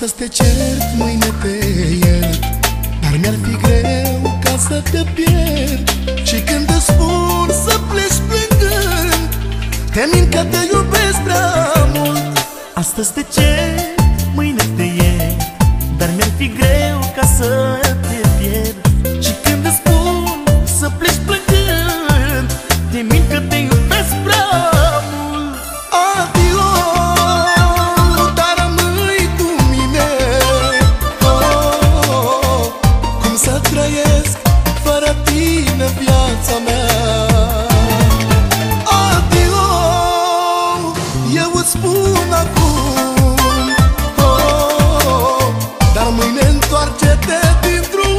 Astăzi te cert, mâine te iert, dar mi-ar fi greu ca să te pierd. Și când îți spun să pleci plângând, te mint că te iubesc prea mult. Astăzi te cert, mâine te iert, dar mi-ar fi greu ca să te pierd. Și când îți spun să pleci plângând, te mint că te iubesc prea mult. Adio, dar rămâi cu mine. Oh, cum să trăiesc fără tine viața mea? Adio, eu îți spun acum, oh, dar mâine întoarce-te din drum.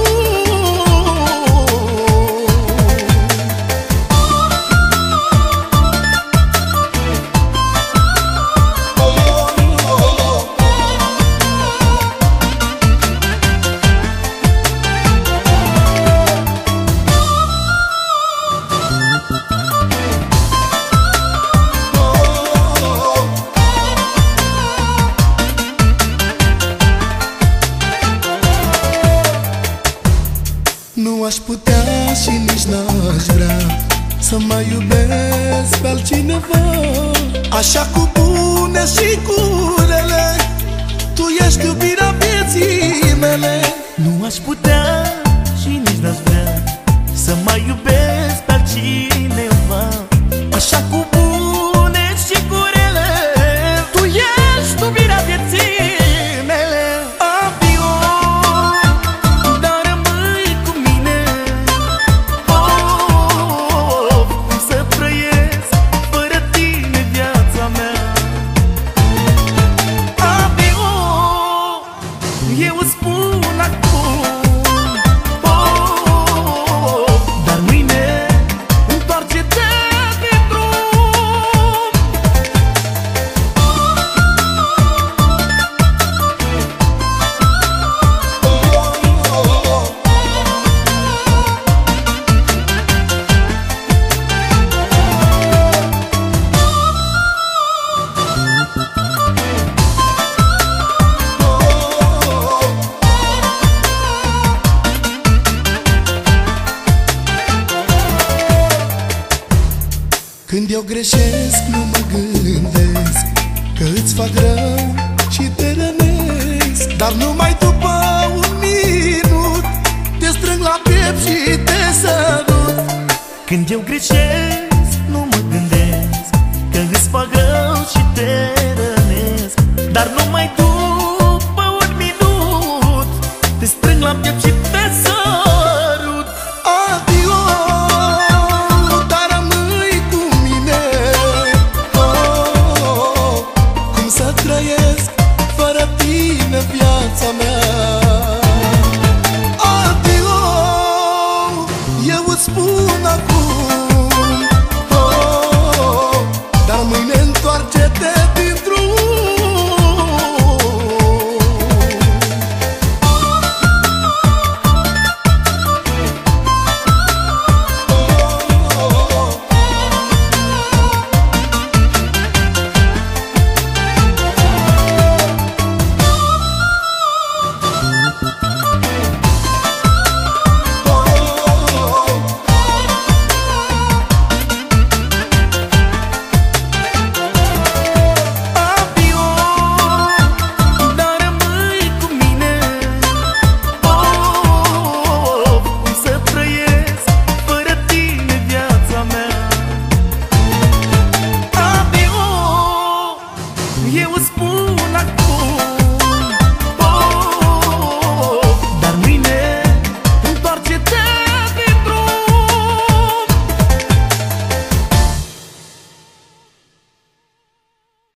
Nu aș putea și nici n-aș vrea să mai iubesc pe altcineva. Așa cu bune și cu rele, tu ești iubirea vieții mele. Nu aș putea și nici n-aș vrea să mai iubesc pe altcineva. Așa cu bune și cu rele, tu ești iubirea vieții mele. Adio, dar rămâi cu mine. Oh, cum să trăiesc fără tine viața mea? Adio, eu îți spun acum, oh, dar mâine întoarce-te din drum. Când eu greșesc, nu mă gândesc că îți fac rău și te rănesc. Dar numai după un minut te strâng la piept și te sărut. Când eu greșesc, nu mă gândesc că îți fac rău și te rănesc. Dar numai după un minut te strâng la piept și te sărut. Adio, dar rămâi cu mine. Oh, cum să trăiesc fără tine viața mea? Adio, eu îți spun acum, oh, dar mâine întoarce-te din drum. Eu îți spun acum,